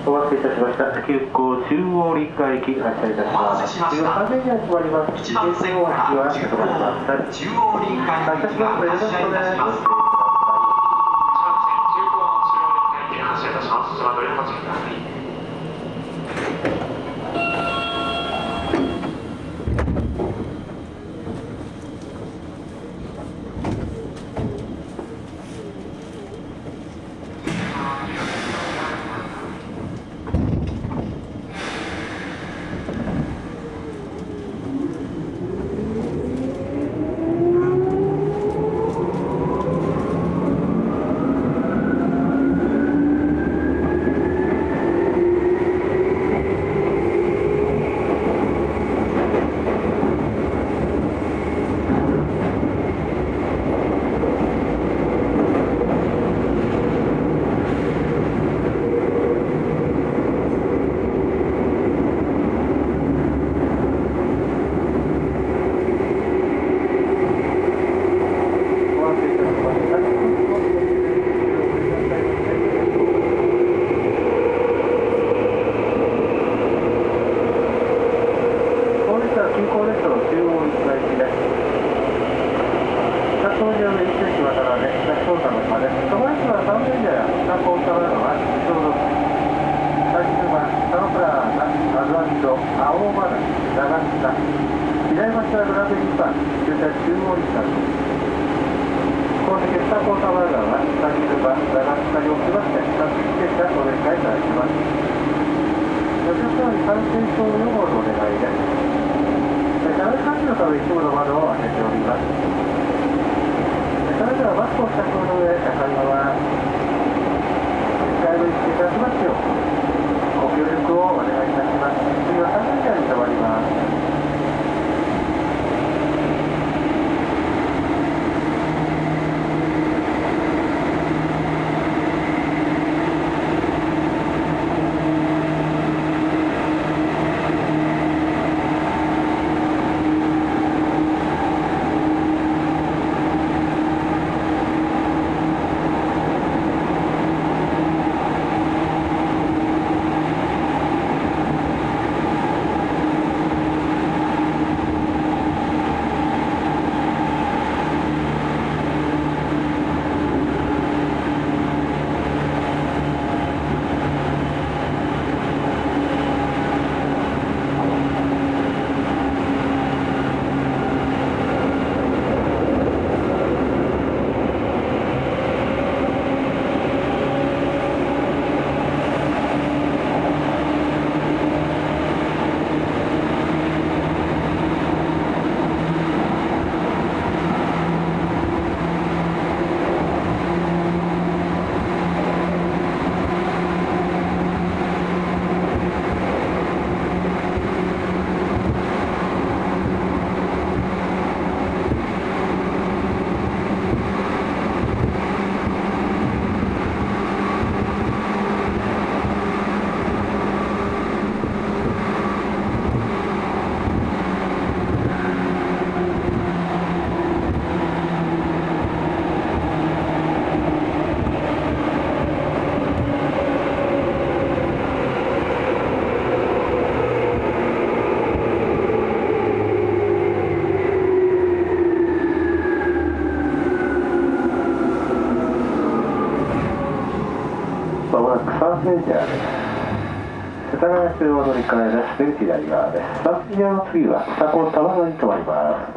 お待たせいたしました。急行中央林間駅発車いたします。次は完全に集まります。 1番線から中央林間駅が発車いたします。 メジャーです。世田谷中央乗り換えです。左側です。バスジャーの次は二子玉川に停まります。